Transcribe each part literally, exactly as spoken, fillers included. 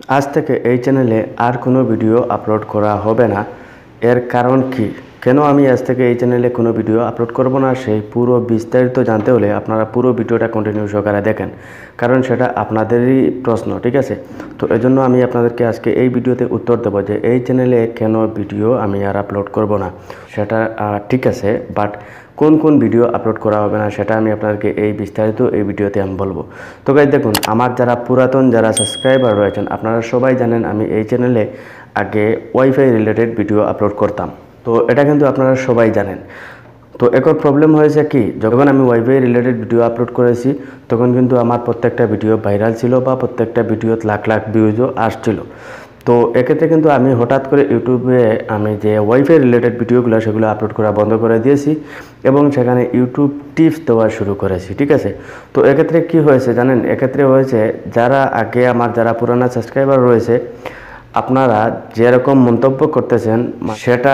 আজ থেকে এই চ্যানেলে আর কোনো ভিডিও আপলোড করা হবে না। এর কারণ কি, কেন আমি আজ থেকে এই চ্যানেলে কোনো ভিডিও আপলোড করব না, সেই পুরো বিস্তারিত জানতে হলে আপনারা পুরো ভিডিওটা কন্টিনিউ সহকারে দেখেন, কারণ সেটা আপনাদেরই প্রশ্ন, ঠিক আছে? তো এজন্য আমি আপনাদেরকে আজকে এই ভিডিওতে উত্তর দেবো যে এই চ্যানেলে কেন ভিডিও আমি আর আপলোড করব না। সেটা ঠিক আছে, বাট কোন কোন ভিডিও আপলোড করা হবে না সেটা আমি আপনাদেরকে এই বিস্তারিত এই ভিডিওতে আমি বলবো। তো গাইস দেখুন, আমার যারা পুরাতন যারা সাবস্ক্রাইবার রয়েছেন আপনারা সবাই জানেন আমি এই চ্যানেলে আগে ওয়াইফাই রিলেটেড ভিডিও আপলোড করতাম। তো এটা কিন্তু আপনারা সবাই জানেন। তো এখন প্রবলেম হয়েছে কি, যখন আমি ওয়াইফাই রিলেটেড ভিডিও আপলোড করেছি তখন কিন্তু আমার প্রত্যেকটা ভিডিও ভাইরাল ছিল বা প্রত্যেকটা ভিডিওতে লাখ লাখ ভিউজও আসছিল। তো এক্ষেত্রে কিন্তু আমি হঠাৎ করে ইউটিউবে আমি যে ওয়াইফাই রিলেটেড ভিডিওগুলো সেগুলো আপলোড করা বন্ধ করে দিয়েছি এবং সেখানে ইউটিউব টিপস দেওয়া শুরু করেছি, ঠিক আছে? তো এক্ষেত্রে কি হয়েছে জানেন, এক্ষেত্রে হয়েছে যারা আগে আমার যারা পুরানা সাবস্ক্রাইবার রয়েছে আপনারা যেরকম মন্তব্য করতেছেন সেটা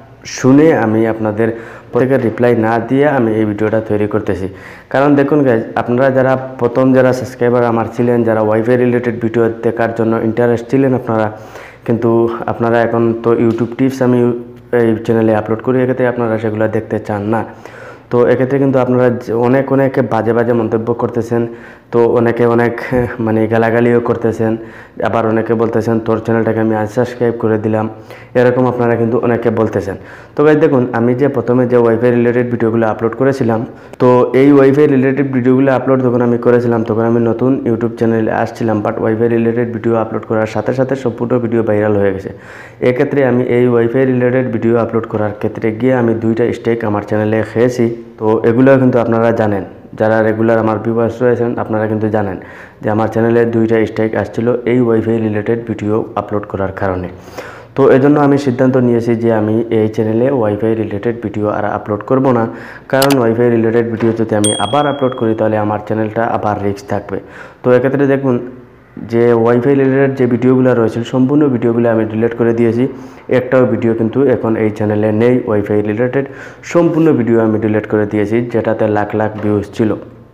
শুনে আমি আপনাদের প্রত্যেকের রিপ্লাই না দিয়ে আমি এই ভিডিওটা তৈরি করতেছি। কারণ দেখুন গাইজ, আপনারা যারা প্রথম যারা সাবস্ক্রাইবার আমার ছিলেন, যারা ওয়াইফাই রিলেটেড ভিডিও দেখার জন্য ইন্টারেস্ট ছিলেন আপনারা, কিন্তু আপনারা এখন তো ইউটিউব টিপস আমি এই চ্যানেলে আপলোড করি, এক্ষেত্রে আপনারা সেগুলো দেখতে চান না। তো এক্ষেত্রে কিন্তু আপনারা অনেক অনেক বাজে বাজে মন্তব্য করতেছেন। তো অনেকে অনেক মানে গালাগালিও করতেছেন, আবার অনেকে বলতেছেন তোর চ্যানেলটাকে আমি আনসাবস্ক্রাইব করে দিলাম, এরকম আপনারা কিন্তু অনেকে বলতেছেন। তো গাইস দেখুন, আমি যে প্রথমে যে ওয়াইফাই রিলেটেড ভিডিওগুলো আপলোড করেছিলাম, তো এই ওয়াইফাই রিলেটেড ভিডিওগুলো আপলোড যখন আমি করেছিলাম তখন আমি নতুন ইউটিউব চ্যানেলে আসছিলাম, but wifi related video upload করার সাথে সাথে সম্পূর্ণ ভিডিও ভাইরাল হয়ে গেছে। এক্ষেত্রে আমি এই ওয়াইফাই রিলেটেড ভিডিও আপলোড করার ক্ষেত্রে গিয়ে আমি দুইটা স্টেক আমার চ্যানেলে খেয়েছি। তো এগুলো কিন্তু আপনারা জানেন, যারা রেগুলার আমার ভিউয়ার্স রয়েছেন আপনারা কিন্তু জানেন যে আমার চ্যানেলে দুইটা স্ট্রাইক আসছিল এই ওয়াইফাই রিলেটেড ভিডিও আপলোড করার কারণে। তো এজন্য আমি সিদ্ধান্ত নিয়েছি যে আমি এই চ্যানেলে ওয়াইফাই রিলেটেড ভিডিও আর আপলোড করব না, কারণ ওয়াইফাই রিলেটেড ভিডিও যদি আমি আবার আপলোড করি তাহলে আমার চ্যানেলটা আবার রিস্ক থাকবে। তো এক্ষেত্রে দেখুন যে ওয়াইফাই রিলেটেড যে ভিডিওগুলো রয়েছে সম্পূর্ণ ভিডিওগুলো আমি ডিলিট করে দিয়েছি। একটাও ভিডিও কিন্তু এখন এই চ্যানেলে নেই ওয়াইফাই রিলেটেড, সম্পূর্ণ ভিডিও আমি ডিলিট করে দিয়েছি। যেটাতে লাখ লাখ ভিউজ ছিল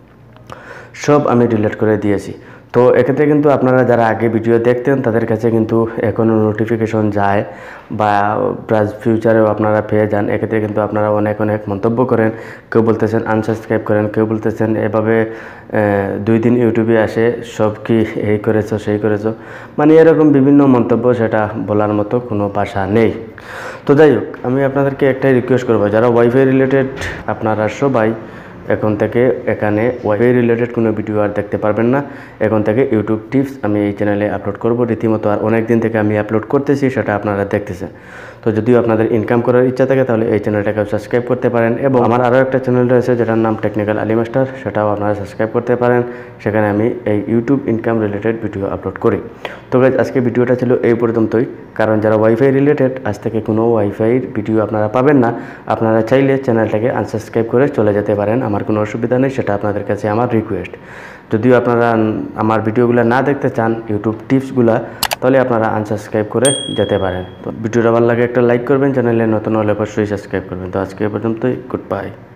সব আমি ডিলিট করে দিয়েছি। তো এক্ষেত্রে কিন্তু আপনারা যারা আগে ভিডিও দেখতেন তাদের কাছে কিন্তু এখনও নোটিফিকেশন যায় বা প্লাস ফিউচারেও আপনারা পেয়ে যান। এক্ষেত্রে কিন্তু আপনারা অনেক অনেক মন্তব্য করেন, কেউ বলতেছেন আনসাবস্ক্রাইব করেন, কেউ বলতেছেন এভাবে দুই দিন ইউটিউবে আসে সব কি এই করেছো সেই করেছো, মানে এরকম বিভিন্ন মন্তব্য, সেটা বলার মতো কোনো ভাষা নেই। তো যাই হোক, আমি আপনাদেরকে একটাই রিকোয়েস্ট করবো, যারা ওয়াইফাই রিলেটেড আপনারা সবাই এখন থেকে এখানে ওয়াইফাই রিলেটেড কোনো ভিডিও আর দেখতে পারবেন না। এখন থেকে ইউটিউব টিপস আমি এই চ্যানেলে আপলোড করব রীতিমতো, আর অনেক দিন থেকে আমি আপলোড করতেছি সেটা আপনারা দেখতেছেন। তো যদিও আপনাদের ইনকাম করার ইচ্ছা থাকে তাহলে এই চ্যানেলটাকে সাবস্ক্রাইব করতে পারেন, এবং আমার আরও একটা চ্যানেল রয়েছে যেটার নাম টেকনিক্যাল আলী মাস্টার, সেটাও আপনারা সাবস্ক্রাইব করতে পারেন। সেখানে আমি এই YouTube income related video upload করি। তো গাইজ আজকে ভিডিওটা ছিল এই পর্যন্তই, কারণ যারা ওয়াইফাই রিলেটেড আজ থেকে কোনো ওয়াইফাইয়ের ভিডিও আপনারা পাবেন না। আপনারা চাইলে চ্যানেলটাকে আনসাবস্ক্রাইব করে চলে যেতে পারেন, আমার কোনো অসুবিধা নেই, সেটা আপনাদের কাছে আমার রিকোয়েস্ট। যদিও আপনারা আমার ভিডিওগুলো না দেখতে চান ইউটিউব টিপসগুলো, তাহলে আপনারা আনসাবস্ক্রাইব করে যেতে পারেন। তো ভিডিওটা ভালো লাগে একটা লাইক করবেন, চ্যানেলে নতুন হলে অবশ্যই সাবস্ক্রাইব করবেন। তো আজকে এ পর্যন্তই, গুড বাই।